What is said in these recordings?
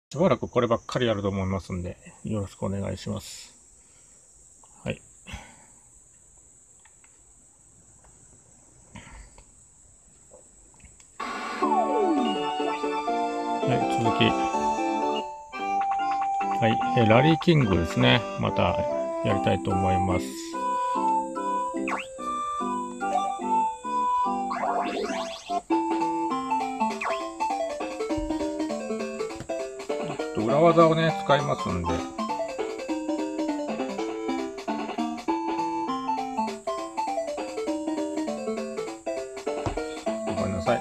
しばらくこればっかりやると思いますんで、よろしくお願いします。はい。はい、続き。はい、ラリーキングですね。またやりたいと思います。裏技をね、使いますんで。ごめんなさい。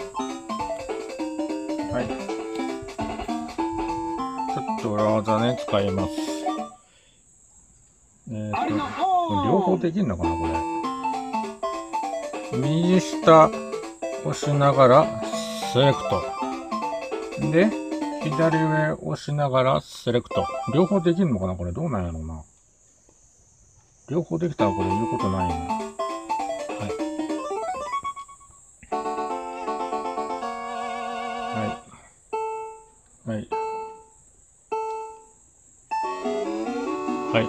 はい。ちょっと裏技ね、使います。両方できるのかな、これ。右下押しながら、セレクト。で、左上押しながら、セレクト。両方できるのかな、これ。どうなんやろうな。両方できたらこれ言うことないな。はい。はい。はい。はい。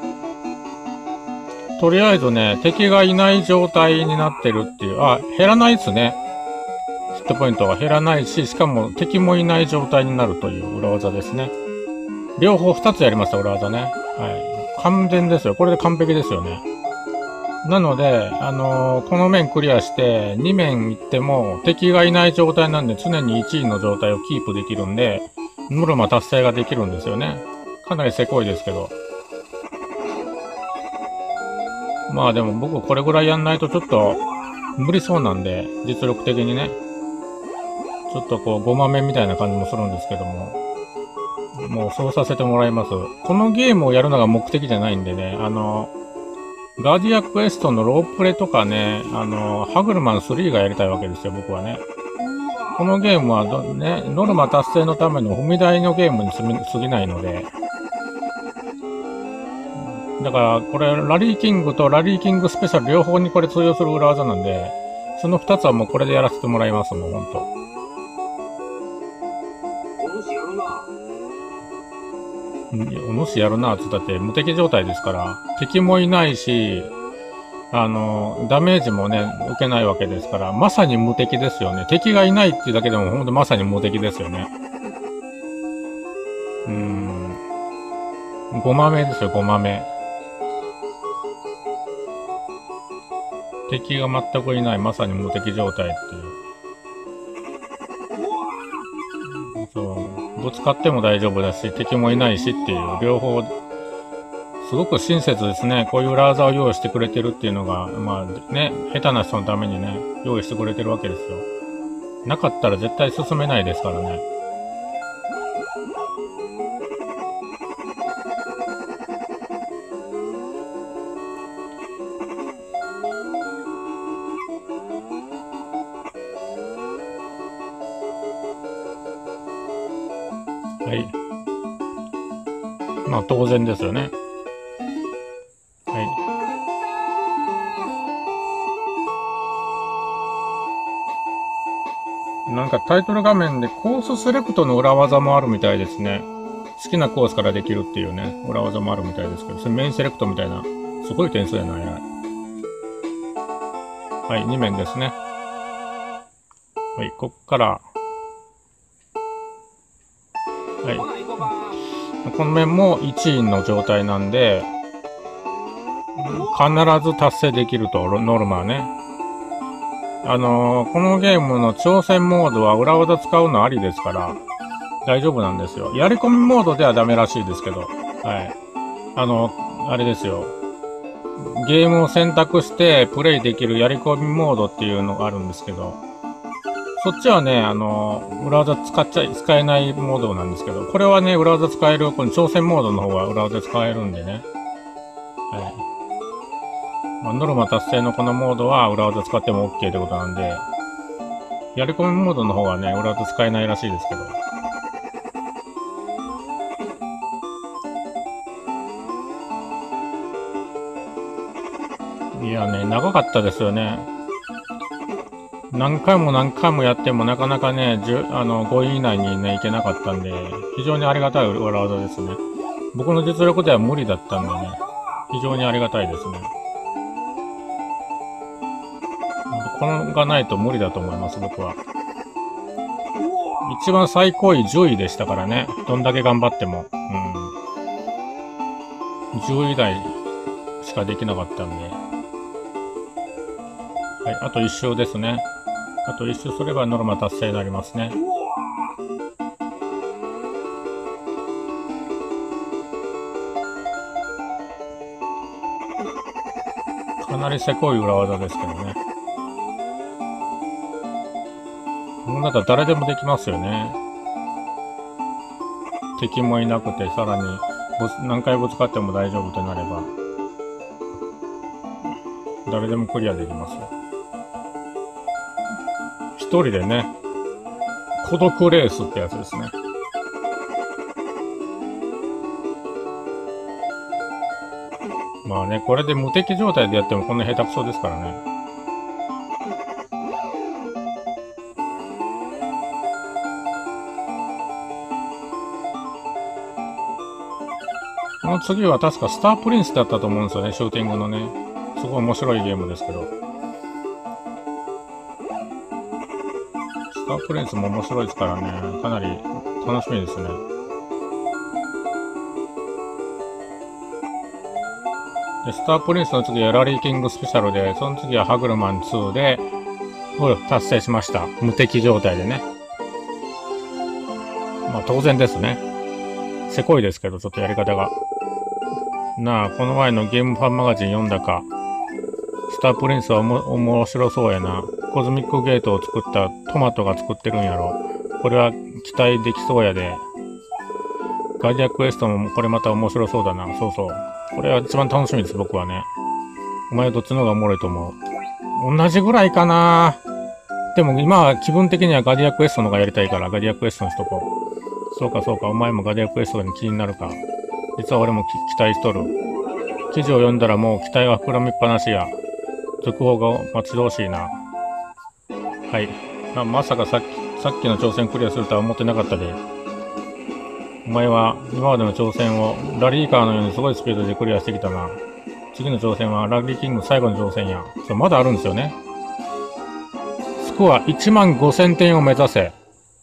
とりあえずね、敵がいない状態になってるっていう。あ、減らないっすね。ヒットポイントが減らないし、しかも敵もいない状態になるという裏技ですね。両方2つやりました、裏技ね。はい。完全ですよ。これで完璧ですよね。なので、この面クリアして、2面行っても敵がいない状態なんで常に1位の状態をキープできるんで、ノルマ達成ができるんですよね。かなりせこいですけど。まあでも僕これぐらいやんないとちょっと無理そうなんで、実力的にね。ちょっとこう、ごまめみたいな感じもするんですけども。もうそうさせてもらいます。このゲームをやるのが目的じゃないんでね、ガーディアクエストのロープレとかね、ハグルマン3がやりたいわけですよ、僕はね。このゲームはね、ノルマ達成のための踏み台のゲームに過ぎないので、だからこれ、ラリーキングとラリーキングスペシャル両方にこれ通用する裏技なんで、その2つはもうこれでやらせてもらいます、もうほんと。お主やるなって言ったって無敵状態ですから、敵もいないし、ダメージもね、受けないわけですから、まさに無敵ですよね。敵がいないっていうだけでもほんとまさに無敵ですよね。ごまめですよ、ごまめ。敵が全くいない、まさに無敵状態っていう。そう。ぶつかっても大丈夫だし、敵もいないしっていう、両方、すごく親切ですね。こういう裏技を用意してくれてるっていうのが、まあね、下手な人のためにね、用意してくれてるわけですよ。なかったら絶対進めないですからね。はい。まあ当然ですよね。はい。なんかタイトル画面でコースセレクトの裏技もあるみたいですね。好きなコースからできるっていうね、裏技もあるみたいですけど、それメインセレクトみたいな、すごい点数やな、や。はい、2面ですね。はい、こっから、はい。この面も1位の状態なんで、必ず達成できると、ノルマはね。このゲームの挑戦モードは裏技使うのありですから、大丈夫なんですよ。やり込みモードではダメらしいですけど、はい。あれですよ。ゲームを選択してプレイできるやり込みモードっていうのがあるんですけど、そっちはね、裏技使えないモードなんですけど、これはね、裏技使える、この挑戦モードの方が裏技使えるんでね。はい。まあ、ノルマ達成のこのモードは裏技使っても OK ってことなんで、やり込みモードの方はね、裏技使えないらしいですけど。いやね、長かったですよね。 何回も何回もやってもなかなかね、5位以内にね、いけなかったんで、非常にありがたい裏技ですね。僕の実力では無理だったんでね、非常にありがたいですね。このがないと無理だと思います、僕は。一番最高位10位でしたからね。どんだけ頑張っても。10位台しかできなかったんで。はい、あと1周ですね。あと1周すればノルマ達成になりますね。かなりせこい裏技ですけどね。こんなだったら誰でもできますよね。敵もいなくて、さらに何回ぶつかっても大丈夫となれば、誰でもクリアできますよ。一人でね、孤独レースってやつですね。まあね、これで無敵状態でやってもこんな下手くそですからね。この次は確かスタープリンスだったと思うんですよね、シューティングのね。すごい面白いゲームですけど。スタープリンスも面白いですからね、かなり楽しみですね。で、スタープリンスの次はラリーキングスペシャルで、その次はハグルマン2で、達成しました。無敵状態でね。まあ当然ですね。せこいですけど、ちょっとやり方が。なあ、この前のゲームファンマガジン読んだか。スタープリンスは面白そうやな。コズミックゲートを作ったトマトが作ってるんやろ。これは期待できそうやで。ガーディアクエストもこれまた面白そうだな。そうそう。これは一番楽しみです、僕はね。お前はどっちの方がおもろいと思う？同じぐらいかな。でも今は気分的にはガーディアクエストの方がやりたいから、ガーディアクエストにしとこう。そうかそうか、お前もガーディアクエストに気になるか。実は俺も期待しとる。記事を読んだらもう期待は膨らみっぱなしや。続報が待ち遠しいな。はい。まさかさっきの挑戦クリアするとは思ってなかったで。お前は今までの挑戦をラリーカーのようにすごいスピードでクリアしてきたな。次の挑戦はラリーキング最後の挑戦や。そう、まだあるんですよね。スコア15000点を目指せ。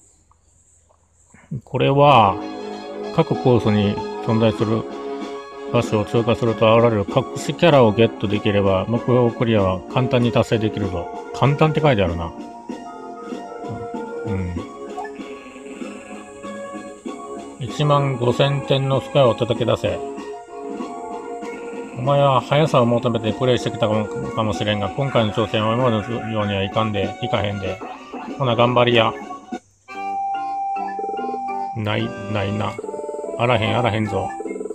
これは、各コースに存在する場所を通過すると現れる隠しキャラをゲットできれば、目標クリアは簡単に達成できるぞ。簡単って書いてあるな。15000点のスコアを叩き出せ。お前は速さを求めてプレイしてきたかもしれんが、今回の挑戦は今までのようにはいかへんで。ほな、頑張りや。ないな。あらへんぞ。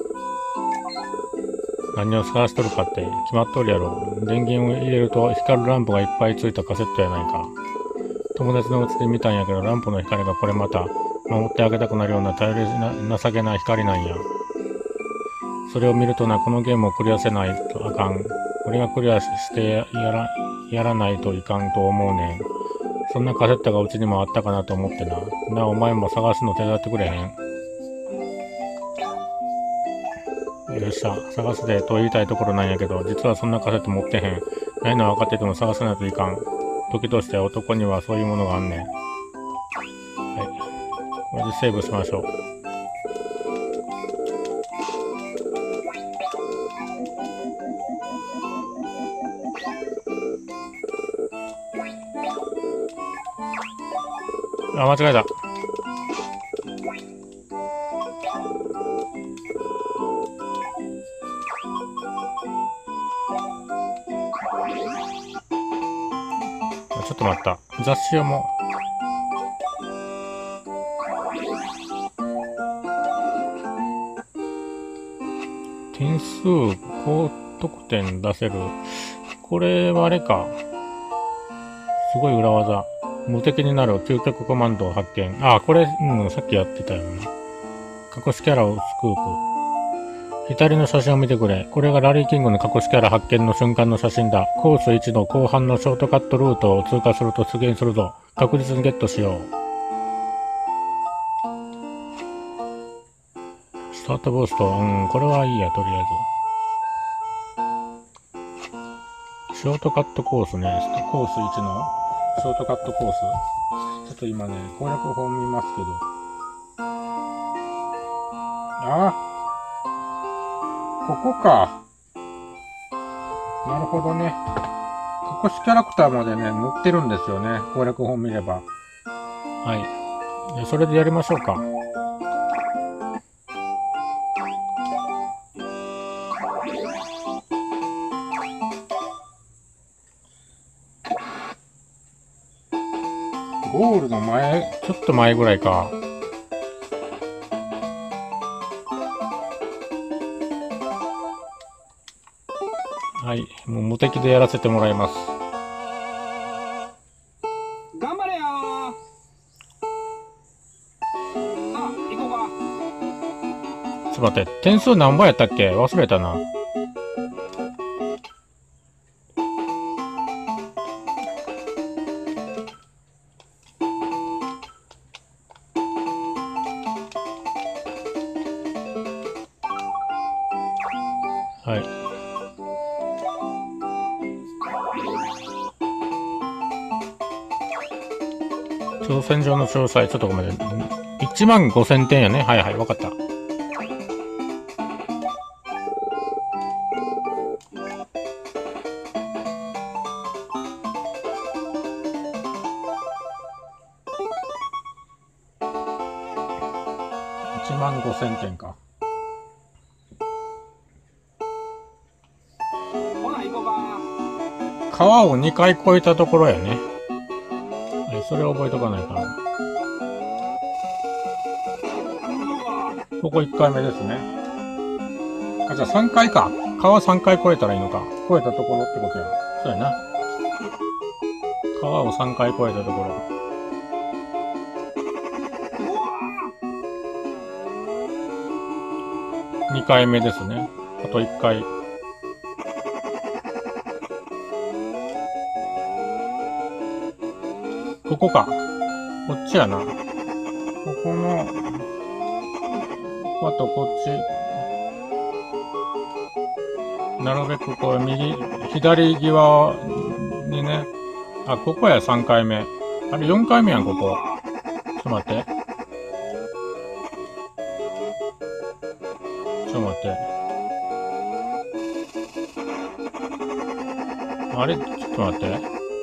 何を探しとるかって決まっとるやろ。電源を入れると光るランプがいっぱいついたカセットやないか。友達のうちで見たんやけど、ランプの光がこれまた守ってあげたくなるような頼りな情けない光なんや。それを見るとな、このゲームをクリアせないとあかん。俺がクリアしてやらないといかんと思うねん。そんなカセットがうちにもあったかなと思ってな。お前も探すの手伝ってくれへん？よっしゃ、探すでと言いたいところなんやけど、実はそんなカセット持ってへん。ないのは分かってても探さないといかん。時として男にはそういうものがあんねん。はい。これでセーブしましょう。あ、間違えた。ちょっと待った。雑誌をも点数高得点出せる。これはあれか。すごい裏技。無敵になる究極コマンドを発見。あ、これ、さっきやってたよな。隠しキャラをスクープ。 左の写真を見てくれ。これがラリーキングの隠しキャラ発見の瞬間の写真だ。コース1の後半のショートカットルートを通過すると出現するぞ。確実にゲットしよう。スタートブースト。これはいいや、とりあえず。ショートカットコースね。コース1のショートカットコース。ちょっと今ね、攻略法見ますけど。ここか。なるほどね。隠しキャラクターまでね、載ってるんですよね。攻略本見れば。はい。それでやりましょうか。ゴールの前、ちょっと前ぐらいか。はい。もう無敵でやらせてもらいます。 頑張れよー。さあ、行こうか。 ちょっと待って。点数何倍やったっけ忘れたな。はい。挑戦状の詳細、ちょっとごめんね。15,000点やね。はいはい、わかった。15,000点か。 ほな、行こうか。 川を2回越えたところやね。はい、それを覚えとかないかな。ここ1回目ですね。あ、じゃあ3回か。川3回越えたらいいのか。越えたところってことや。そうやな。川を3回越えたところ。2回目ですね。あと1回。ここか。こっちやな。ここの、あとこっち。なるべくこう左際にね。あ、ここや3回目。あれ4回目やん、ここ。ちょっと待って。ちょっと待って。あれちょっと待って。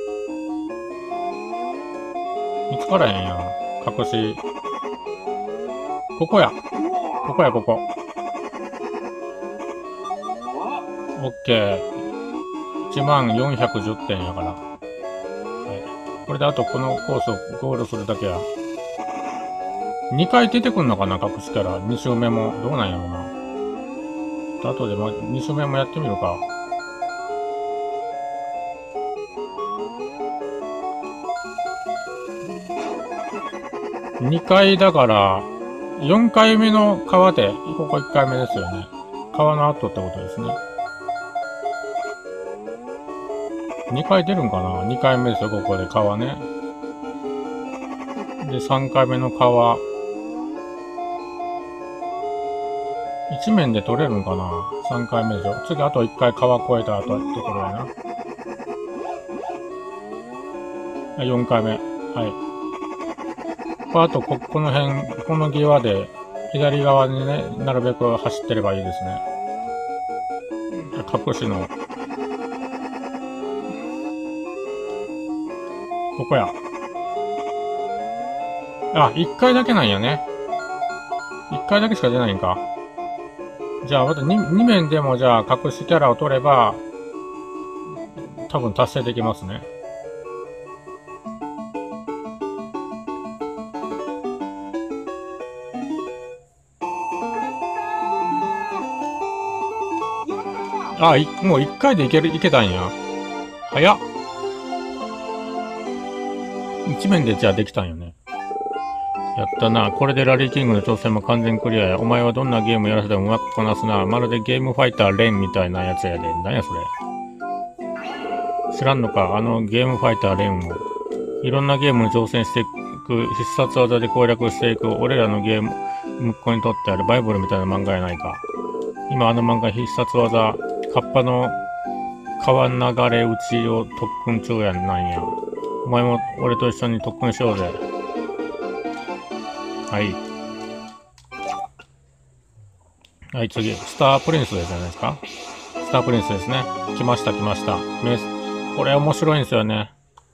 見つからへんやん。隠し。ここや。ここや、ここ。オッケー。1410点やから。はい。これであとこのコースをゴールするだけや。2回出てくんのかな、隠しキャラ。2周目も。どうなんやろうな。あとで2周目もやってみるか。2回だから、4回目の川で、ここ1回目ですよね。川の後ってことですね。2回出るんかな ?2 回目ですよ、ここで川ね。で、3回目の川。1面で取れるんかな ?3 回目でしょ。次、あと1回川越えた後ところやな。4回目。はい。あと、この辺、この際で、左側にね、なるべく走ってればいいですね。隠しの。ここや。あ、1回だけなんやね。1回だけしか出ないんか。じゃあ、また 2面でもじゃあ、隠しキャラを取れば、多分達成できますね。あ、もう1回でいけたんや。早っ。1面でじゃあできたんよね。 やったな。これでラリーキングの挑戦も完全クリアや。お前はどんなゲームやらせてもうまくこなすな。まるでゲームファイターレンみたいなやつやで。何やそれ。知らんのか、あのゲームファイターレンを。いろんなゲームに挑戦していく、必殺技で攻略していく、俺らのゲーム、向こうにとってあるバイブルみたいな漫画やないか。今あの漫画必殺技、カッパの川流れ打ちを特訓中やなんや。お前も俺と一緒に特訓しようぜ。はい。はい、次。スタープリンスですじゃないですか。スタープリンスですね。来ました、来ました。これ面白いんですよね。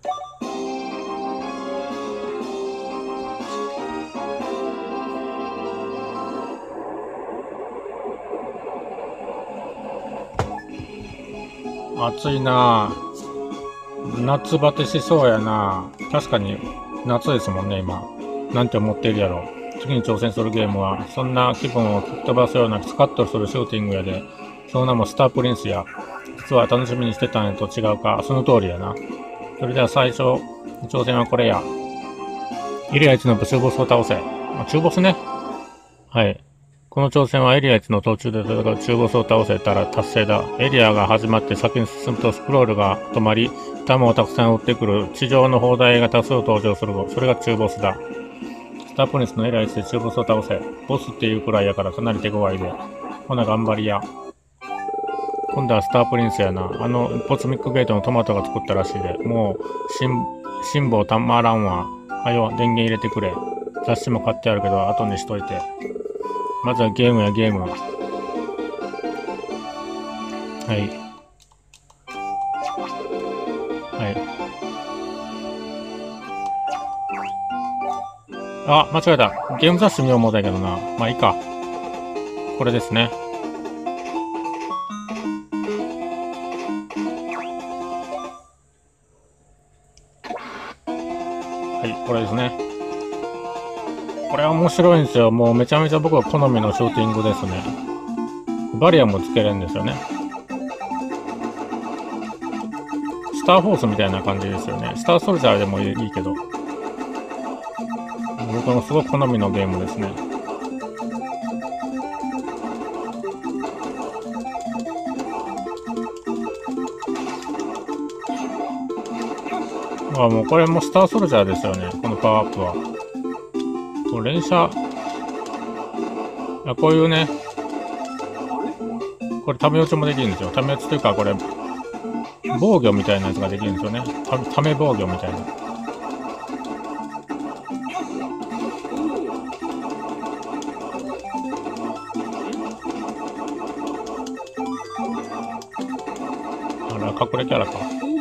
暑いなぁ。夏バテしそうやなぁ。確かに夏ですもんね、今。なんて思ってるやろ。次に挑戦するゲームは、そんな気分を吹っ飛ばすようなスカッとするシューティングやで、その名もスタープリンスや。実は楽しみにしてたんやと違うか。その通りやな。それでは最初、挑戦はこれや。エリア1の中ボスを倒せ。中ボスね。はい。この挑戦はエリア1の途中で戦う中ボスを倒せたら達成だ。エリアが始まって先に進むとスクロールが止まり、弾をたくさん撃ってくる地上の砲台が多数登場する。それが中ボスだ。スタープリンスのエリア1で中ボスを倒せ。ボスっていうくらいやからかなり手強いで。ほな頑張りや。今度はスタープリンスやな。あのポツミックゲートのトマトが作ったらしいで。もう、辛抱たまらんわ。はよ、電源入れてくれ。雑誌も買ってあるけど、後にしといて。まずはゲームやゲーム。はい。はい。あ、間違えた。ゲーム雑誌見よう思ったけどな。まあいいか。これですね。はい、これですね。これは面白いんですよ。もうめちゃめちゃ僕は好みのシューティングですね。バリアもつけれるんですよね。スターフォースみたいな感じですよね。スターソルジャーでもいいけど。僕のすごく好みのゲームですね。もうこれもスターソルジャーですよね。このパワーアップは。これ連射。こういうね。これ、ため落ちもできるんですよ。ため落ちというか、これ、防御みたいなやつができるんですよね。ため防御みたいな。あら、隠れキャラか。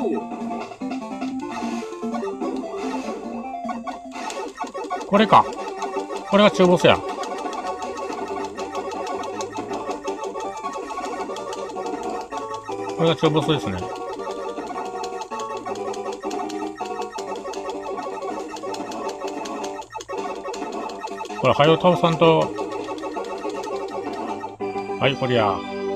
これか。これが中ボスや。これが中ボスですね。これ、はよ倒さんと。はい、こりゃ。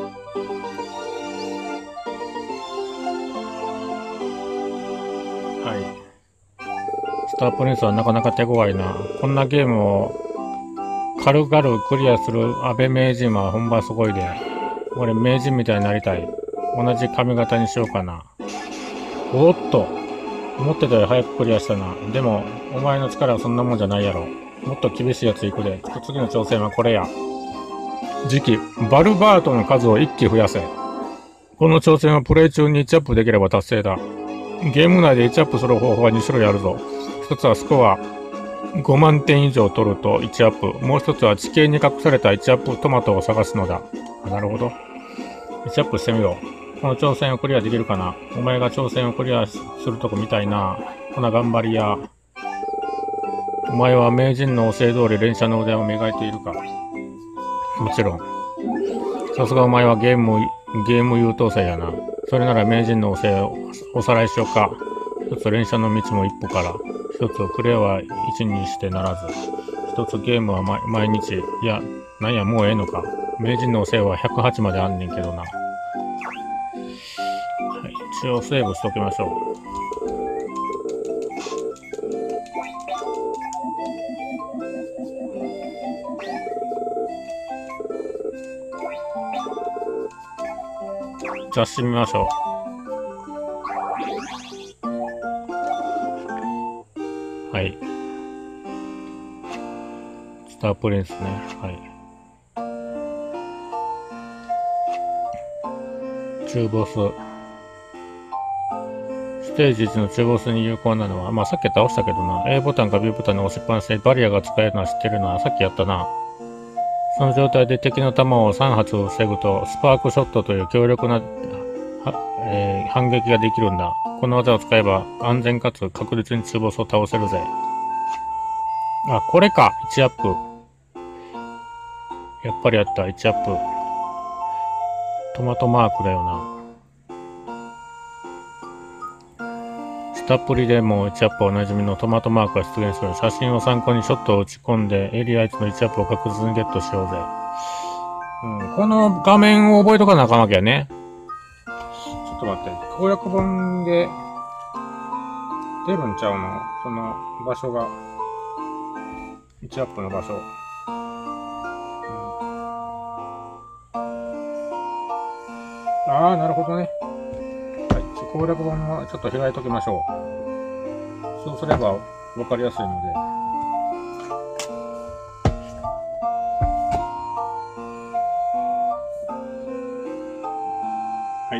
はい。スタープリンスはなかなか手強いな。こんなゲームを軽々クリアする安倍名人は本場すごいで。俺名人みたいになりたい。同じ髪型にしようかな。おっと。思ってたより早くクリアしたな。でも、お前の力はそんなもんじゃないやろ。もっと厳しいやついくで。次の挑戦はこれや。次期、バルバートの数を一気増やせ。この挑戦はプレイ中に1アップできれば達成だ。ゲーム内で1アップする方法は2種類あるぞ。一つはスコア5万点以上取ると1アップ。もう一つは地形に隠された1アップトマトを探すのだ。なるほど。1アップしてみよう。この挑戦をクリアできるかな。お前が挑戦をクリアするとこみたいな。ほな頑張りや。お前は名人の教え通り連射の腕を磨いているか。もちろん。さすがお前はゲーム優等生やな。それなら名人の教えをおさらいしようか。一つ連射の道も一歩から。一つクレアは1にしてならず。一つゲームは毎日。いや、なんやもうええのか。名人の教えは108まであんねんけどな。はい、一応セーブしときましょう。 雑誌見ましょう。はい。スタープリンスね。はい。中ボス。ステージ1の中ボスに有効なのは、まあさっき倒したけどな。A ボタンか B ボタンの押しっぱなしでバリアが使えるのは知ってるな。さっきやったな。その状態で敵の弾を3発を防ぐと、スパークショットという強力な、反撃ができるんだ。この技を使えば安全かつ確実に中ボスを倒せるぜ。あ、これか。1アップ。やっぱりやった。1アップ。トマトマークだよな。スタプリでも1アップおなじみのトマトマークが出現する。写真を参考にショットを打ち込んでエリア1の1アップを確実にゲットしようぜ。この画面を覚えとかなあかんわけやね。ちょっと待って。攻略本で出るんちゃうの？その場所が。1アップの場所。ああ、なるほどね。はい。攻略本もちょっと開いときましょう。そうすればわかりやすいので。はい。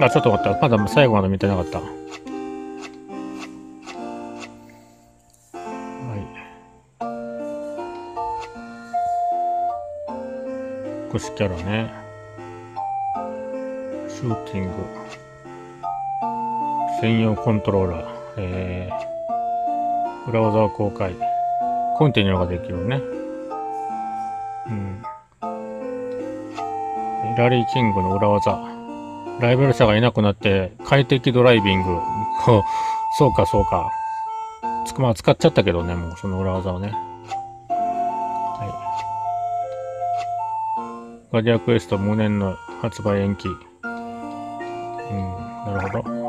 あ、ちょっと待った。まだ最後まで見てなかった。隠しキャラね。シューティング。専用コントローラー。裏技を公開。コンティニューができるね。ラリーキングの裏技。ライバル者がいなくなって快適ドライビング。そうかそうか。まあ使っちゃったけどね、もうその裏技をね。ガディアクエスト無念の発売延期。なるほど。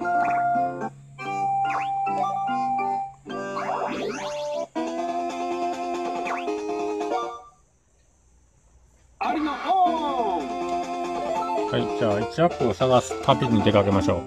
はい、じゃあ1アップを探す旅に出かけましょう。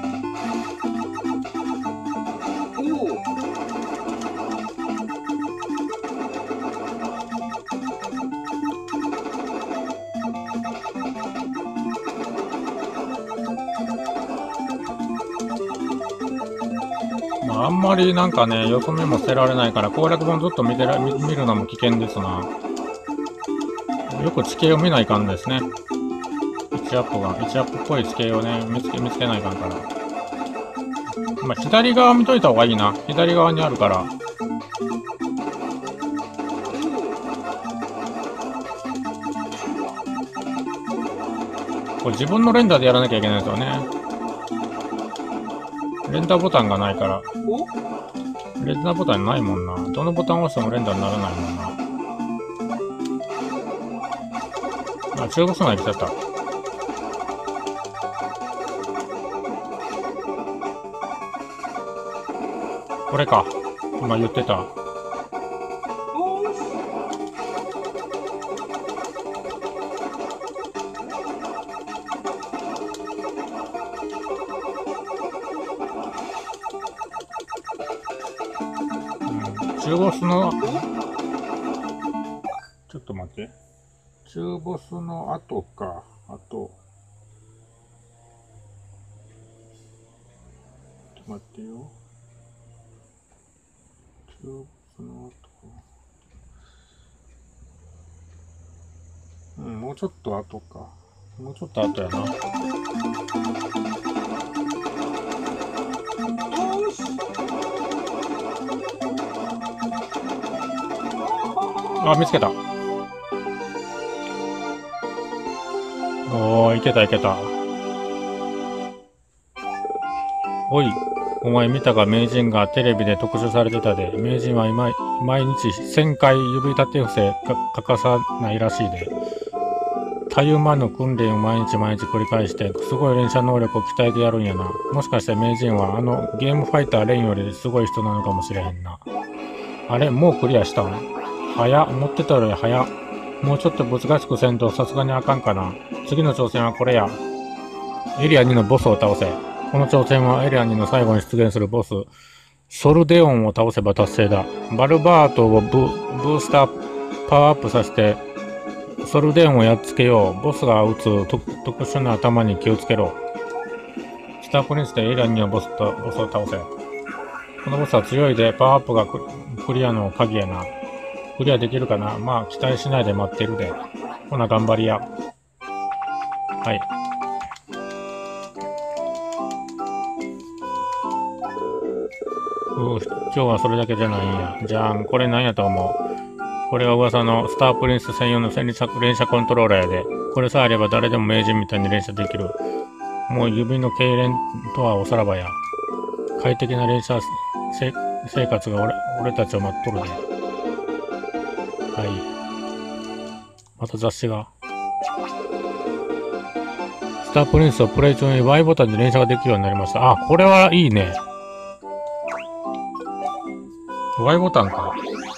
あんまりなんかね、よそ見も捨てられないから攻略本ずっと見るのも危険ですな。よく地形を見ないかんですね。1アップっぽい地形をね、見つけないかんから。まあ、左側見といた方がいいな。左側にあるから。これ自分の連打でやらなきゃいけないですよね。連打ボタンがないから。連打ボタンないもんな。どのボタンを押しても連打にならないもんな。あ、中ボスが来ちゃった。これか。今言ってた。中ボスの、ちょっと待って。中ボスの後か。ちょっと待ってよ。中ボスの後。もうちょっと後か。もうちょっと後やな。あ、見つけた。おー、いけたいけた。おい、お前見たか？名人がテレビで特集されてたで。名人は毎日1000回指立て伏せ欠かさないらしいで。たゆまぬ訓練を毎日繰り返して、すごい連射能力を鍛えてやるんやな。もしかして名人はゲームファイターレインよりすごい人なのかもしれへんな。あれ、もうクリアしたん？早っ、思ってたより早っ。 もうちょっと難しくせんとさすがにあかんかな。次の挑戦はこれや。エリア2のボスを倒せ。この挑戦はエリア2の最後に出現するボス、ソルデオンを倒せば達成だ。バルバートをブースターパワーアップさせて、ソルデオンをやっつけよう。ボスが撃つ特殊な頭に気をつけろ。スタープリンスでエリア2のボスを倒せ。このボスは強いで、パワーアップがクリアの鍵やな。クリアできるかな。まあ、期待しないで待ってるで。ほな、頑張りや。はい。今日はそれだけじゃないんや。じゃあ、これなんやと思う。これが噂のスタープリンス専用の連射コントローラーやで。これさえあれば誰でも名人みたいに連射できる。もう指の痙攣とはおさらばや。快適な連射生活が俺たちを待っとるで。はい。また雑誌が。スタープリンスをプレイ中に Y ボタンで連射ができるようになりました。あ、これはいいね。Y ボタンか。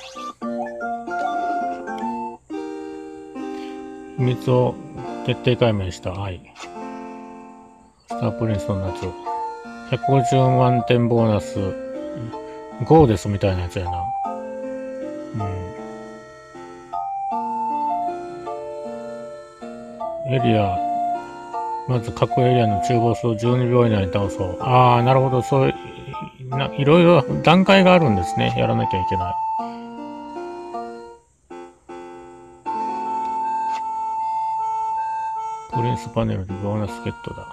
秘密を徹底解明した。はい。スタープリンスの夏。150万点ボーナス。ゴーデスみたいなやつやな。エリア。まず各エリアの中ボスを12秒以内に倒そう。ああ、なるほど。そういう、いろいろ段階があるんですね。やらなきゃいけない。プリンスパネルでボーナスゲットだ。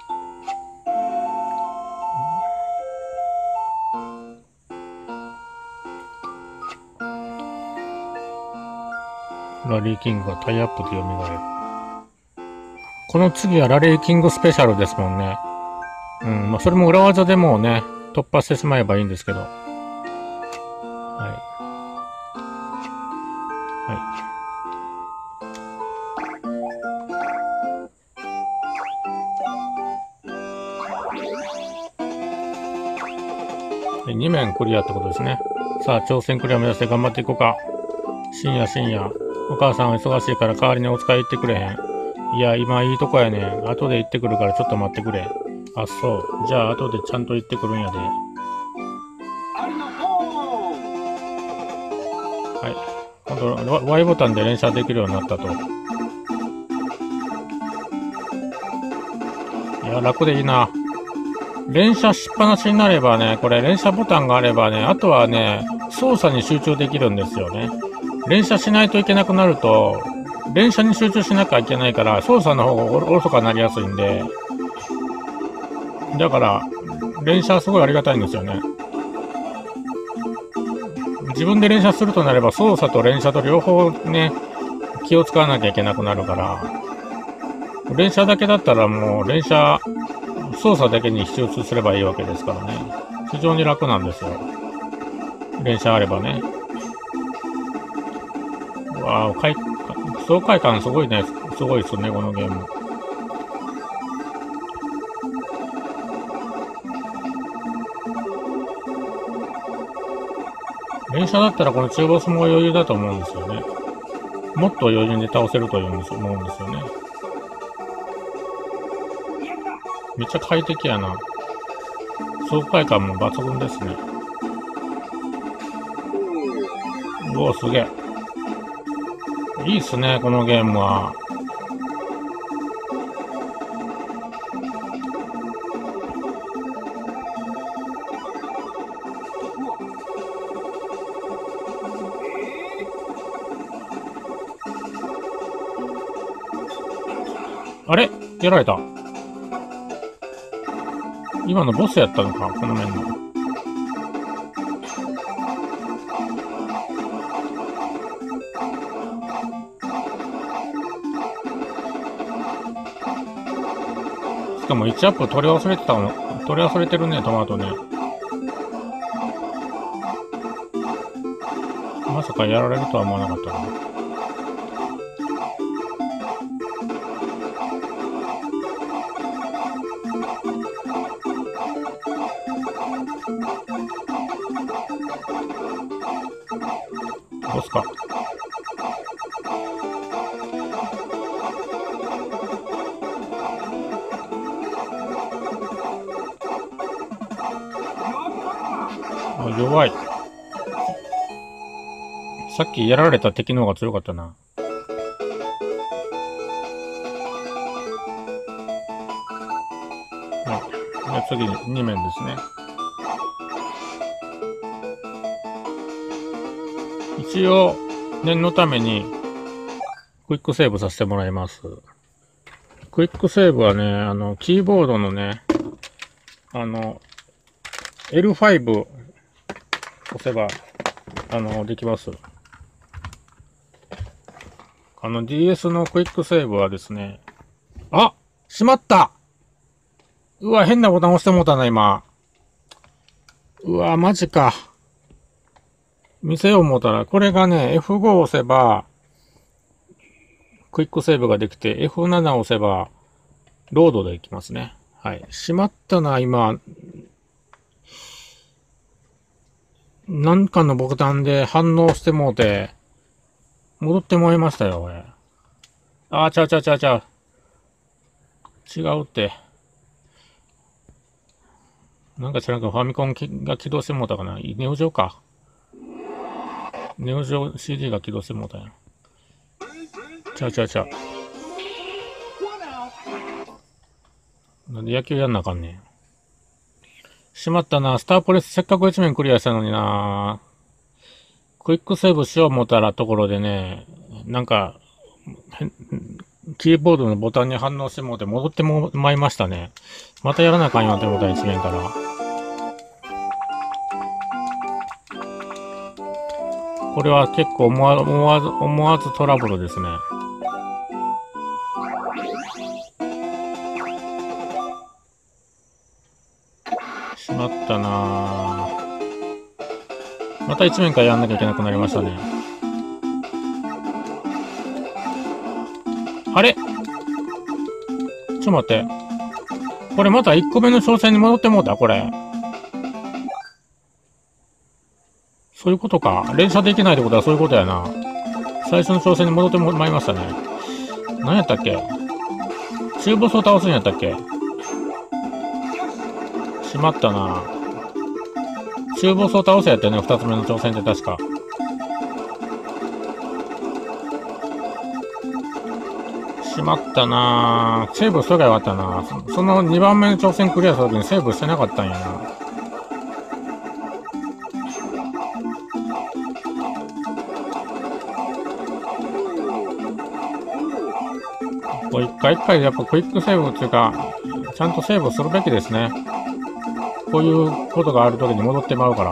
ラリーキングがタイアップで蘇る。この次はラリーキングスペシャルですもんね。まあそれも裏技でもうね、突破してしまえばいいんですけど。はい。2面クリアってことですね。さあ、挑戦クリア目指して頑張っていこうか。深夜。お母さんは忙しいから代わりにお使い行ってくれへん。いや、今いいとこやねん。後で行ってくるからちょっと待ってくれ。あ、そう。じゃあ後でちゃんと行ってくるんやで。はい。今度 Y ボタンで連射できるようになったと。いや、楽でいいな。連射しっぱなしになればね、これ連射ボタンがあればね、あとはね、操作に集中できるんですよね。連射しないといけなくなると、連射に集中しなきゃいけないから、操作の方がおろそかになりやすいんで、だから、連射すごいありがたいんですよね。自分で連射するとなれば、操作と連射と両方ね、気を使わなきゃいけなくなるから、連射だけだったらもう、操作だけに集中すればいいわけですからね。非常に楽なんですよ。連射あればね。わぁ、爽快感すごいね。すごいですね、このゲーム。連射だったらこの中ボスも余裕だと思うんですよね。もっと余裕で倒せると思うんですよね。めっちゃ快適やな。爽快感も抜群ですね。うお、すげえ。いいっすね、このゲームは。あれ？やられた。今のボスやったのか、この面の。しかも1アップ取り忘れてるね、トマトね。まさかやられるとは思わなかったな。ボスか。 弱い。さっきやられた敵の方が強かったな。はい。じゃあ次、2面ですね。一応、念のために、クイックセーブさせてもらいます。クイックセーブはね、キーボードのね、L5 押せば、できます。DS のクイックセーブはですね、あ、しまった。うわ、変なボタン押してもうたな、今。うわ、マジか。見せよう思ったら、これがね、F5 押せば、クイックセーブができて、F7 押せば、ロードでいきますね。はい。しまったな、今。なんかのボタンで反応してもうて、戻ってもらいましたよ、これ。ちゃう。違うって。なんか知らんけど、ファミコンが起動してもうたかな。ネオジオか。ネオジオ CD が起動してもうたんや。ちゃう。なんで野球やんなあかんねん。しまったな。スタープレスせっかく1面クリアしたのにな。クイックセーブしよう思ったらところでね、なんか、キーボードのボタンに反応してもうて戻ってもまいましたね。またやらなあかんよって思った1面から。これは結構思わずトラブルですね。しまったなぁ。また1面からやんなきゃいけなくなりましたね。あれ？ちょっと待って。これまた1個目の挑戦に戻ってもうたこれ。そういうことか。連射できないってことはそういうことやな。最初の挑戦に戻ってまいりましたね。何やったっけ？中ボスを倒すんやったっけ？しまったな。中ボスを倒せやったよね、2つ目の挑戦って確か。しまったな。セーブしとけばよかったな。その2番目の挑戦クリアした時にセーブしてなかったんやな。こう一回一回やっぱクイックセーブっていうか、ちゃんとセーブするべきですね。こういうことがあるときに戻ってまうから。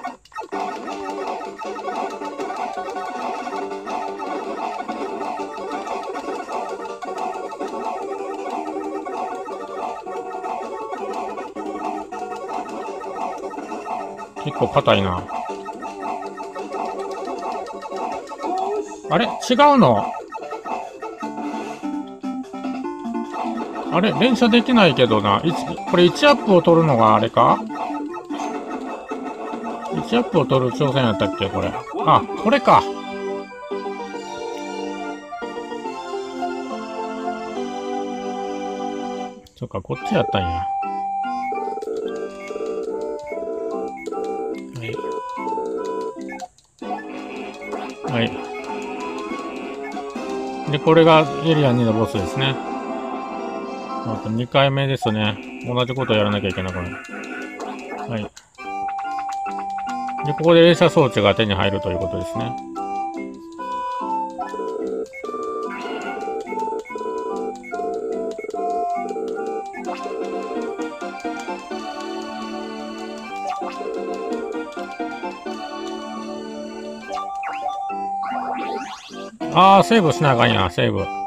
結構硬いな。あれ違うの？あれ連射できないけどな。これ1アップを取るのがあれか？ 1 アップを取る挑戦やったっけこれ。あ、これか。そっか、こっちやったんや。はい。で、これがエリア2のボスですね。あと2回目ですね。同じことやらなきゃいけなくなる。はい。で、ここで連射装置が手に入るということですね。セーブしなあかんや、セーブ。はい。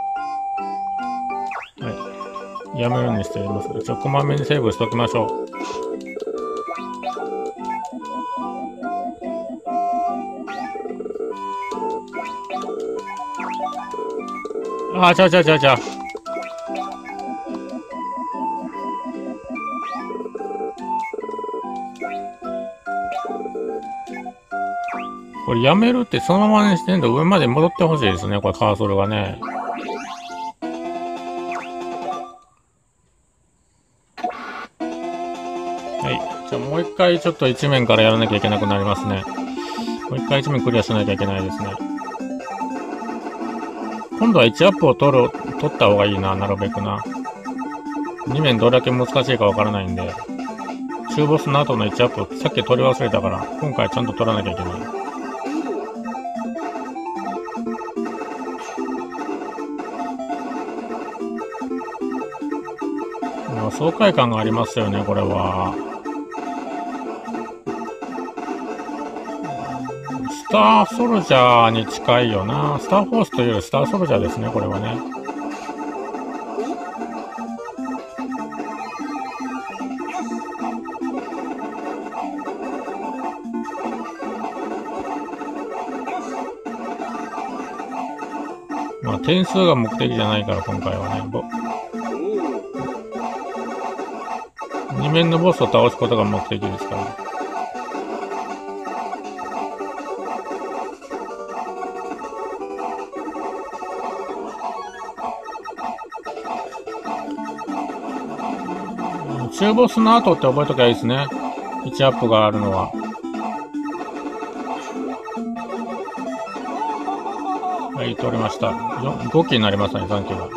やめるようにしています。こまめにセーブしときましょう。ちゃう。これやめるってそのままにしてんと上まで戻ってほしいですね、これカーソルがね。はじゃあもう一回ちょっと一面からやらなきゃいけなくなりますね。もう一回一面クリアしなきゃいけないですね。今度は1アップを取った方がいいな、なるべくな。2面どれだけ難しいかわからないんで。中ボスの後の1アップ、さっき取り忘れたから、今回ちゃんと取らなきゃいけない。爽快感がありますよね、これは。スターソルジャーに近いよな。スターフォースというよりスターソルジャーですね、これはね。まあ、点数が目的じゃないから、今回はね。2面のボスを倒すことが目的ですから。中ボスの後って覚えときゃいいですね。1アップがあるのは。はい、取りました。5機になりましたね、3機が。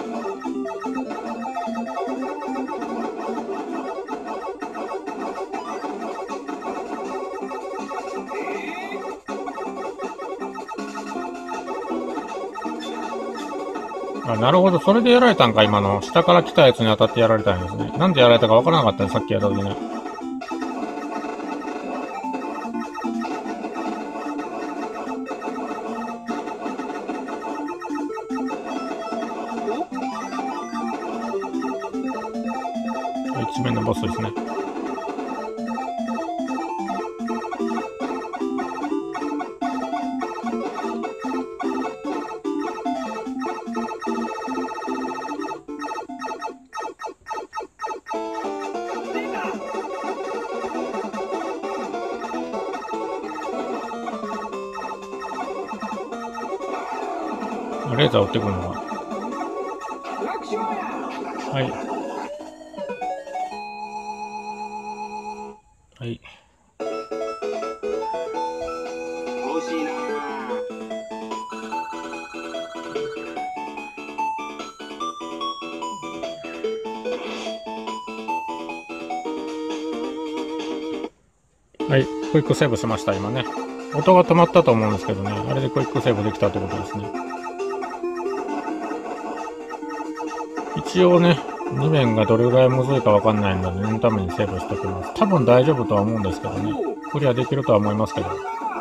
あ、なるほど。それでやられたんか、今の。下から来たやつに当たってやられたんですね。なんでやられたかわからなかったね、さっきやった時ね。一面のボスですね。レーザー撃ってくるのは。はい。はい。 欲しいな。 はい。クイックセーブしました、今ね。音が止まったと思うんですけどね。あれでクイックセーブできたってことですね。一応ね、2面がどれぐらいむずいかわかんないので、念のためにセーブしておきます。多分大丈夫とは思うんですけどね。クリアできるとは思いますけど。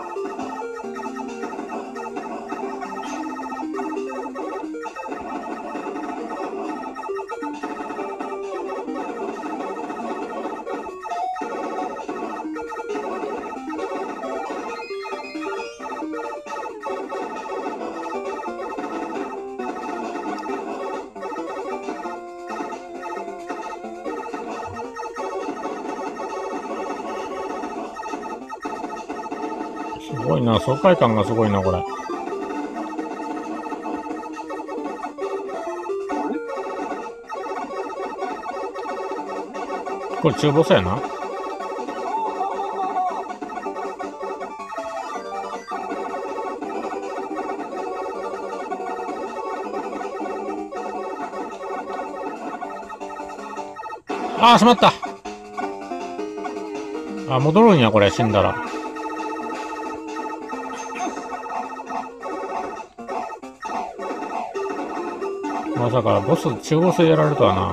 すごいな、爽快感がすごいな、これ。これ中ボスやな。ああ、しまった。あ、戻るんや、これ、死んだら。まさか、中ボスやられるとはな。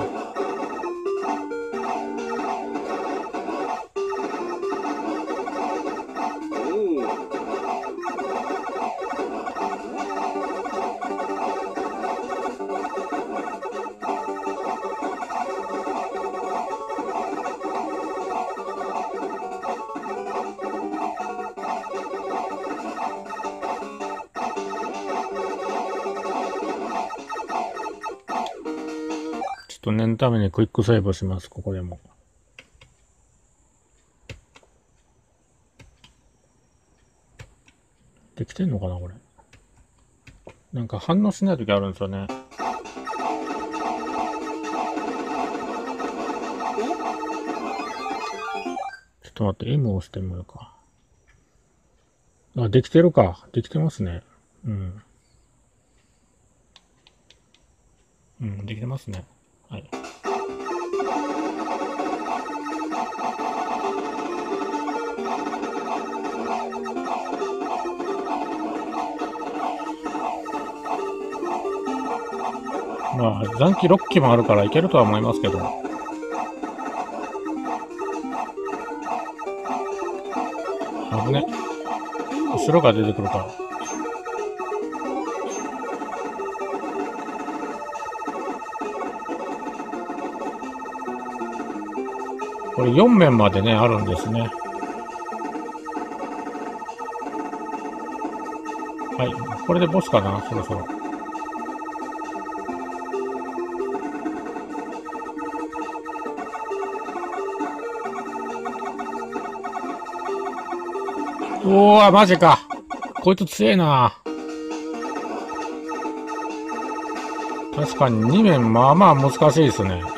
ちょっと念のためにクイックセーブします、ここでも。できてんのかな、これ。なんか反応しないときあるんですよね。ちょっと待って、M を押してみようか。あ、できてるか。できてますね。うん。うん、できてますね。はい。まあ、残機6機もあるからいけるとは思いますけど。危ね。後ろが出てくるから。これ4面までね、あるんですね。はい。これでボスかな、そろそろ。おー、マジか。こいつ強えな。確かに2面まあまあ難しいですね。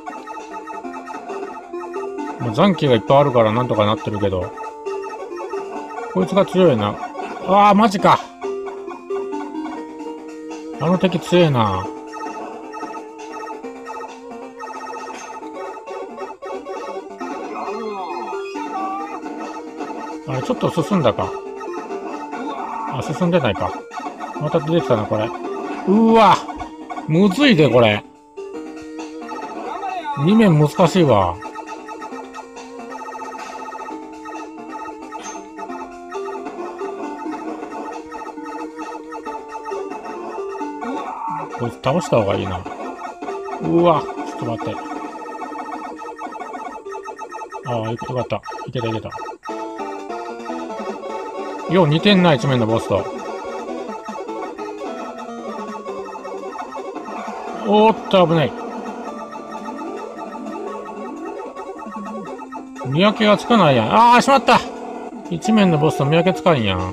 残機がいっぱいあるからなんとかなってるけど。こいつが強いな。あー、マジか。あの敵強えな。あれ、ちょっと進んだか。あ、進んでないか。また出てきたな、これ。うわ。むずいで、これ。2面難しいわ。こいつ倒した方がいいな。うわ。ちょっと待って。ああ、よかった。いけたいけた。よう似てんな、一面のボスと。おーっと、危ない。見分けがつかないやん。ああ、しまった。一面のボスと見分けつかんやん。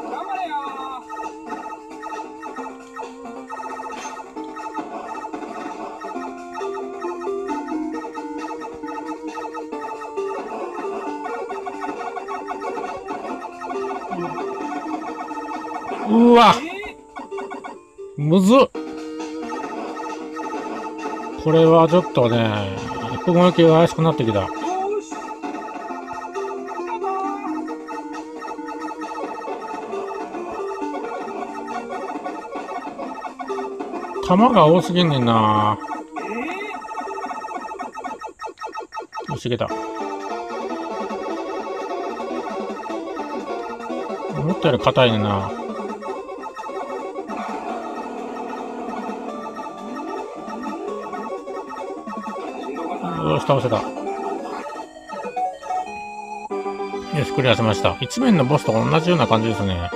うわ。むずっ。これはちょっとね、動きが怪しくなってきた。弾が多すぎんねんな。よし、いけた。思ったより硬いねんな。よし、倒せた。よし、クリアしました。一面のボスと同じような感じですね。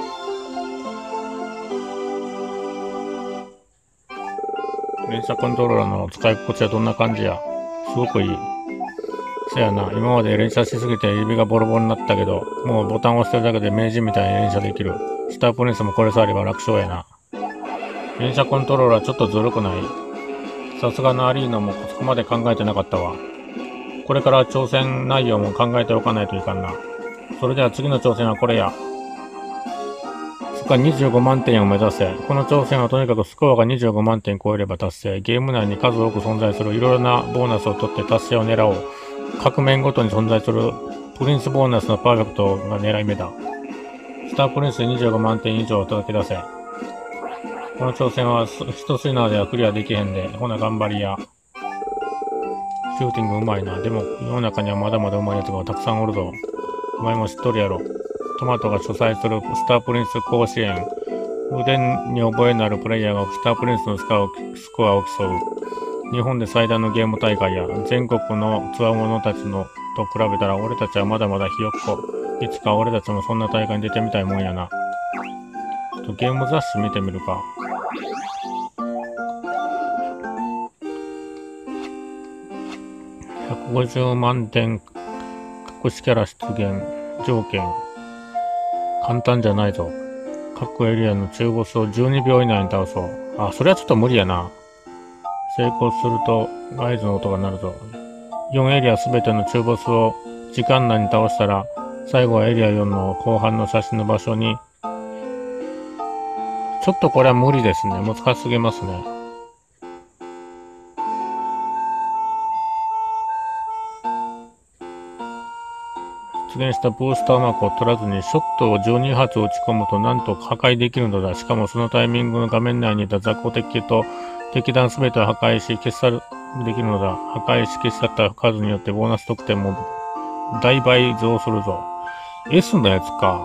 連射コントローラーの使い心地はどんな感じや。すごくいい。せやな、今まで連射しすぎて指がボロボロになったけど、もうボタンを押してるだけで名人みたいに連射できる。スタープリンスもこれさえあれば楽勝やな。連射コントローラーちょっとずるくない？さすがのアリーナもそこまで考えてなかったわ。これから挑戦内容も考えておかないといかんな。それでは次の挑戦はこれや。スコア25万点を目指せ。この挑戦はとにかくスコアが25万点超えれば達成。ゲーム内に数多く存在するいろいろなボーナスを取って達成を狙おう。各面ごとに存在するプリンスボーナスのパーフェクトが狙い目だ。スタープリンスで25万点以上を届け出せ。この挑戦は一スイナーではクリアできへんで。ほな頑張りや。シューティングうまいな。でも世の中にはまだまだうまいやつがたくさんおるぞ。お前も知っとるやろ。トマトが主催するスタープリンス甲子園。腕に覚えのあるプレイヤーがスタープリンスのスコアを競う。日本で最大のゲーム大会や全国のつわものたちのと比べたら俺たちはまだまだひよっこ。いつか俺たちもそんな大会に出てみたいもんやな。ちょっとゲーム雑誌見てみるか。150万点隠しキャラ出現条件。簡単じゃないぞ。各エリアの中ボスを12秒以内に倒そう。あ、それはちょっと無理やな。成功すると合図の音が鳴るぞ。4エリアすべての中ボスを時間内に倒したら、最後はエリア4の後半の写真の場所に、ちょっとこれは無理ですね。難しすぎますね。出現したブースターマークを取らずに、ショットを12発打ち込むとなんと破壊できるのだ。しかもそのタイミングの画面内にいた雑魚敵と敵弾すべてを破壊し、消し去るできるのだ。破壊し消し去った数によってボーナス得点も大倍増するぞ。S のやつか。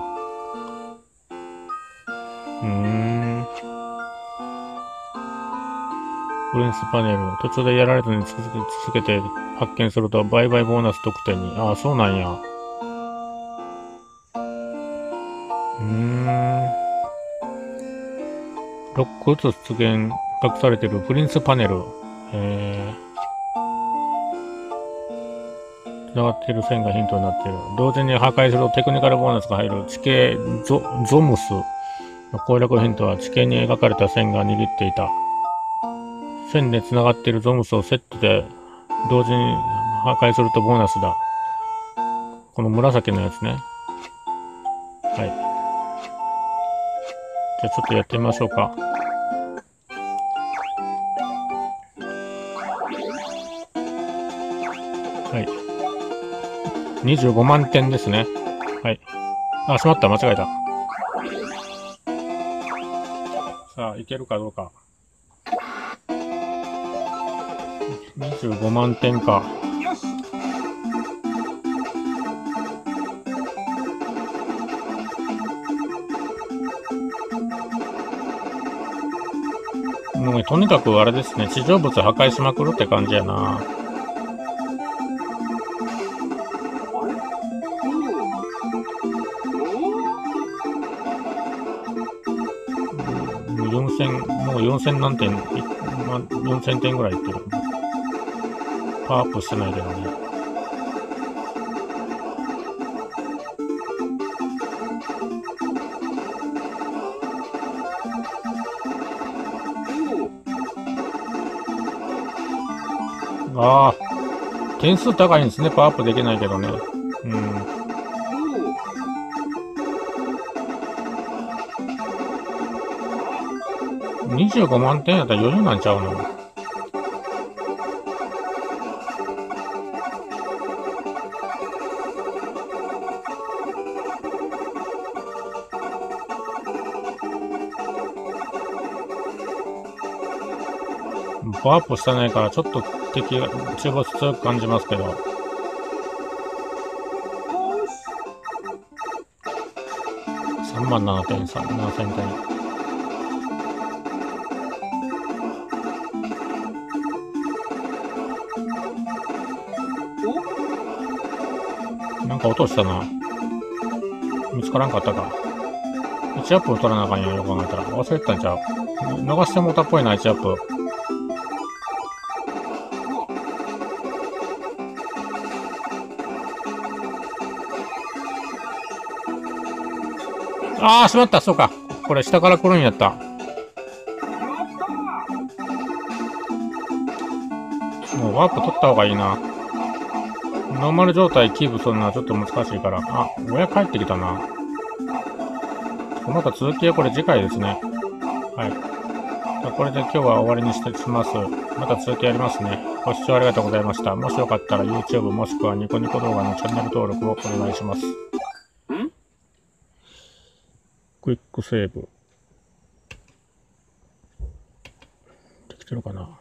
プリンスパネル。途中でやられずに続けて発見すると倍々ボーナス得点に。ああ、そうなんや。6個ずつ出現、隠されているプリンスパネル。繋がっている線がヒントになっている。同時に破壊するとテクニカルボーナスが入る地形ゾムスの攻略ヒントは地形に描かれた線が握っていた。線で繋がっているゾムスをセットで同時に破壊するとボーナスだ。この紫のやつね。はい。じゃあちょっとやってみましょうか。はい。25万点ですね。はい。あ、しまった。間違えた。さあ、いけるかどうか。25万点か。もうとにかくあれですね。地上物破壊しまくるって感じやな。もう4000何点、4000点ぐらいいってる。パワーアップしてないけどね。ああ、点数高いんですね。パワーアップできないけどね。25万点やったら余裕なんちゃうの？パワーアップしてないから、ちょっと敵が中ボス強く感じますけど。37,000点。なんか落としたな。見つからんかったか。1アップを取らなあかんやん、よく考えたら。忘れてたんちゃう？逃してもうたっぽいな、1アップ。ああ、しまった、そうか。これ下から来るんやった。もうワープ取った方がいいな。ノーマル状態キープするのはちょっと難しいから。あ、親帰ってきたな。また続きはこれ次回ですね。はい。これで今日は終わりにします。また続きやりますね。ご視聴ありがとうございました。もしよかったら YouTube もしくはニコニコ動画のチャンネル登録をお願いします。クイックセーブ。できてるかな？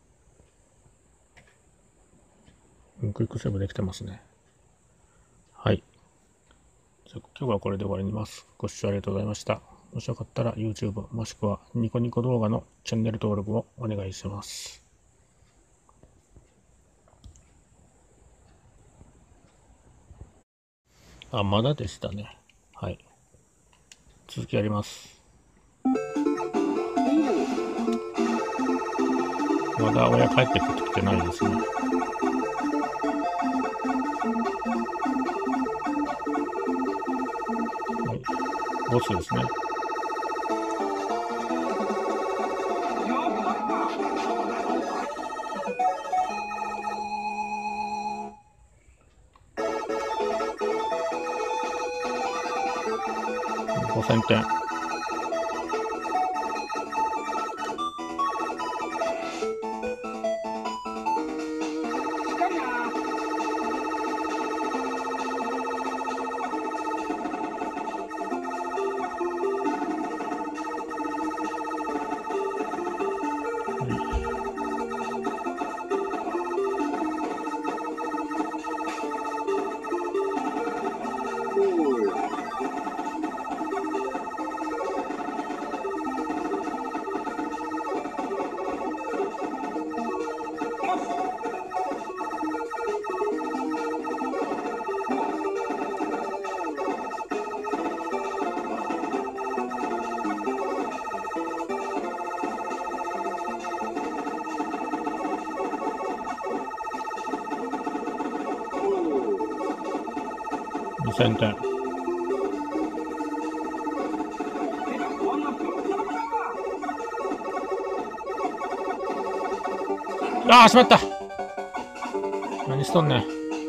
クイックセーブできてますね。はい。じゃあ今日はこれで終わりにします。ご視聴ありがとうございました。もしよかったら YouTube もしくはニコニコ動画のチャンネル登録をお願いします。あ、まだでしたね。はい。続きやります。まだ親帰ってきてないですね。はい。ボスですね。 1000点。2000点。ああ、しまった。何しとんねん。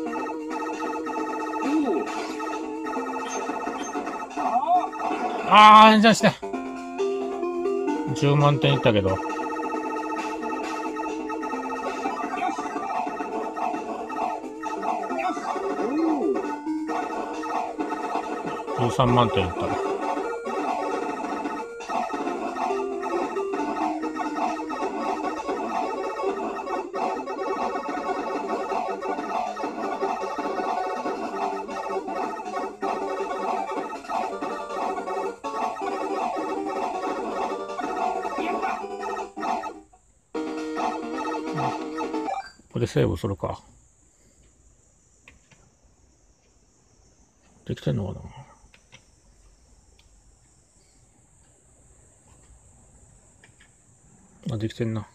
ああ、じゃあして。10万点いったけど。13万点いった。これセーブするか。できてんのかな。あ、できてんな。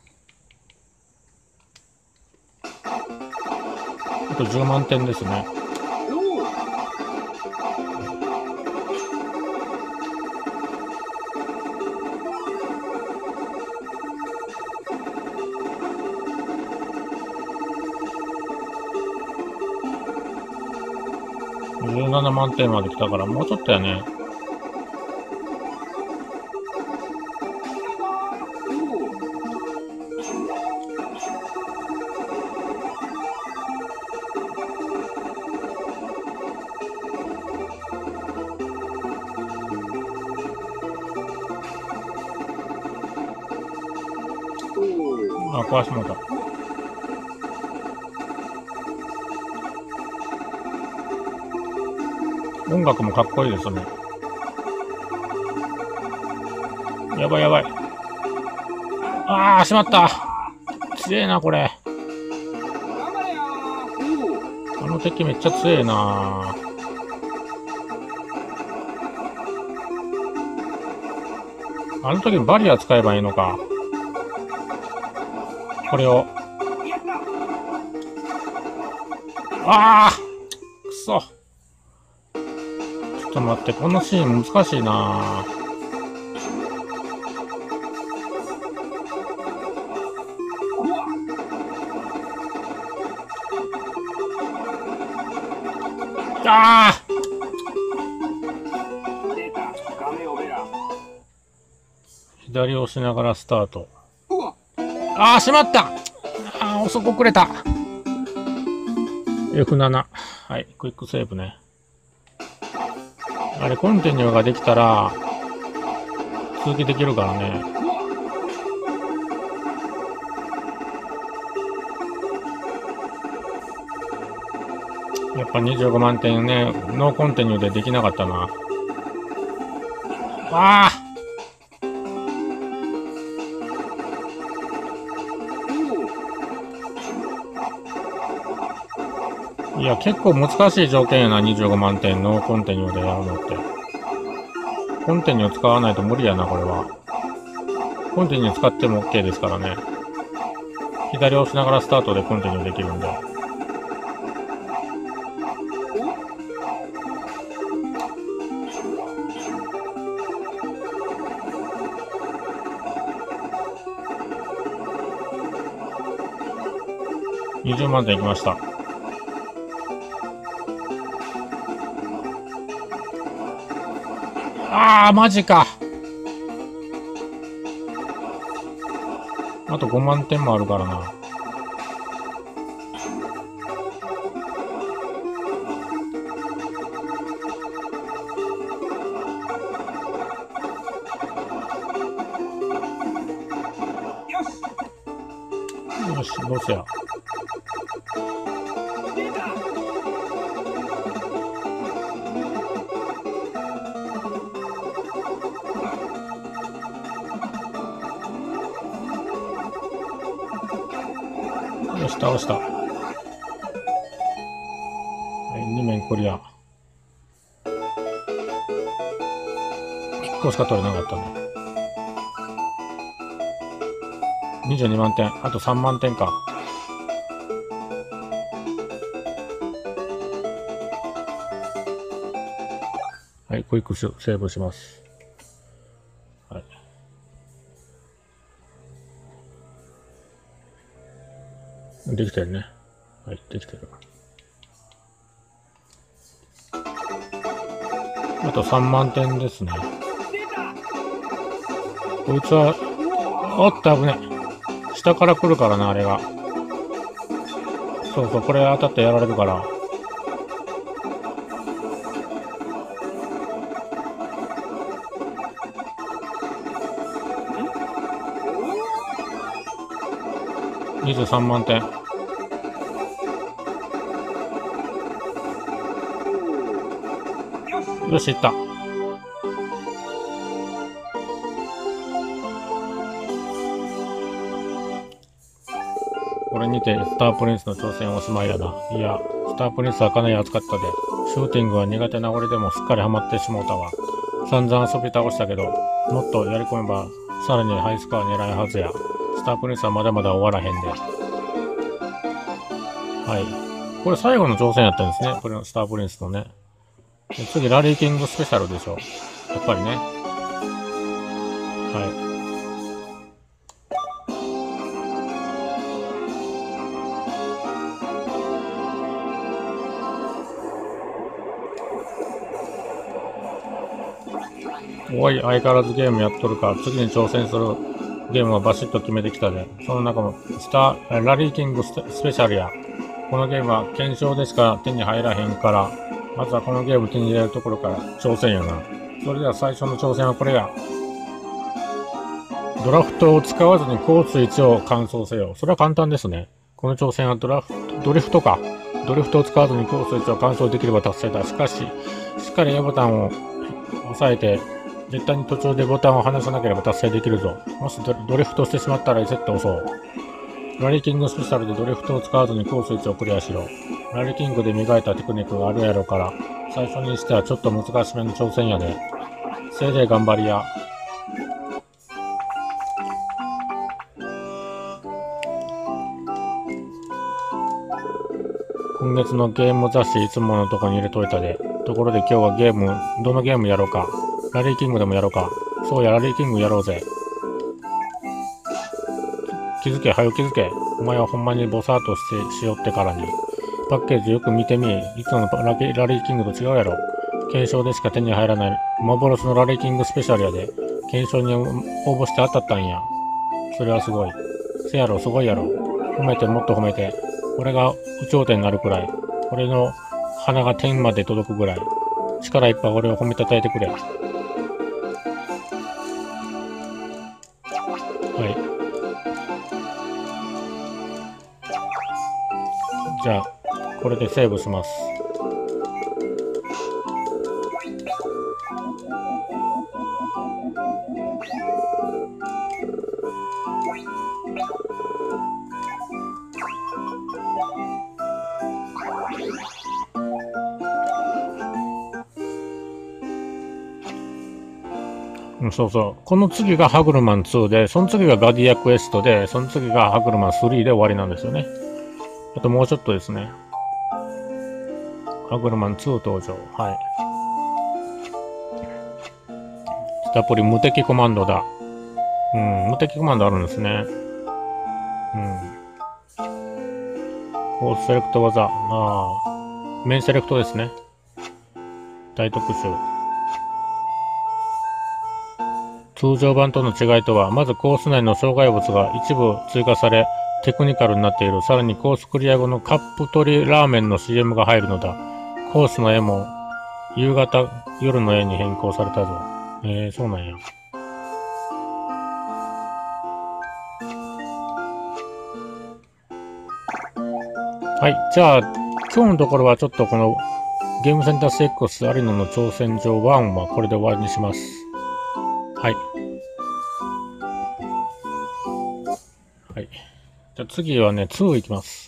あと10万点ですね。17万点まで来たからもうちょっとやね。あ、壊してもうた。音楽もかっこいいですね。やばいやばい。ああ、しまった。強えな、これ。あの敵めっちゃ強えな。あの時にバリア使えばいいのか。これを。ああ、くそ。ちょっと待って、このシーン難しいな。ああ。左を押しながらスタート。ああ、しまった。ああ、遅くれた。F7。はい、クイックセーブね。あれ、コンティニューができたら、続きできるからね。やっぱ25万点ね、ノーコンティニューでできなかったな。ああ。いや、結構難しい条件やな、25万点ノーコンティニューでやるのって。コンティニュー使わないと無理やな、これは。コンティニュー使っても OK ですからね。左を押しながらスタートでコンティニューできるんで。20万点いきました。 あー、マジか。あと5万点もあるからな。よし、どうせや。よし、倒した。はい、2面クリア。1個しか取れなかったね。22万点。あと3万点か。はい、クイックセーブします。はい。できてるね。はい、できてる。あと3万点ですね。こいつは、おっと危ね。下から来るからな、あれが。そうそう、これ当たってやられるから。23万点。よし、いった。これにてスタープリンスの挑戦おしまいやな。いや、スタープリンスはかなり熱かったで、シューティングは苦手な俺でもすっかりハマってしもうたわ。散々遊び倒したけど、もっとやり込めばさらにハイスコア狙えるはずや。スタープリンスはまだまだ終わらへんで。はい。これ最後の挑戦やったんですね。これのスタープリンスのね。次ラリーキングスペシャルでしょ。やっぱりね。はい。おい、相変わらずゲームやっとるか。次に挑戦するゲームはバシッと決めてきたで。その中も、ラリーキングスペシャルや。このゲームは検証でしか手に入らへんから、まずはこのゲーム手に入れるところから挑戦やな。それでは最初の挑戦はこれや。ドラフトを使わずにコース1を完走せよ。それは簡単ですね。この挑戦はドリフトか。ドリフトを使わずにコース1を完走できれば達成だ。しかし、しっかり A ボタンを押さえて、絶対に途中でボタンを離さなければ達成できるぞ。もしドリフトしてしまったらリセットを押そう。ラリーキングスペシャルでドリフトを使わずにコース1をクリアしろ。ラリーキングで磨いたテクニックがあるやろから、最初にしてはちょっと難しめの挑戦やで。せいぜい頑張りや。今月のゲーム雑誌いつものとこに入れといたで。ところで今日はどのゲームやろうか。ラリーキングでもやろうか。そうや、ラリーキングやろうぜ。気づけ、はよ気づけ。お前はほんまにボサーとしよってからに。パッケージよく見てみ。いつものラリーキングと違うやろ。検証でしか手に入らない幻のラリーキングスペシャルやで。検証に応募して当たったんや。それはすごい。せやろ、すごいやろ。褒めて、もっと褒めて。俺が有頂天になるくらい。俺の鼻が天まで届くぐらい。力いっぱい俺を褒めたたえてくれ。はい。じゃあ、これでセーブします。そうそう。この次がハグルマン2で、その次がガディアクエストで、その次がハグルマン3で終わりなんですよね。あともうちょっとですね。ハグルマン2登場。はい。スタポリ無敵コマンドだ。無敵コマンドあるんですね。コースセレクト技。メインセレクトですね。大特集。 通常版との違いとは、まずコース内の障害物が一部追加され、テクニカルになっている。さらにコースクリア後のカップ取りラーメンの CM が入るのだ。コースの絵も夕方、夜の絵に変更されたぞ。そうなんや。はい。じゃあ、今日のところはちょっとこのゲームセンター CX アリノの挑戦状1はこれで終わりにします。はい。はい。じゃあ次はね、2いきます。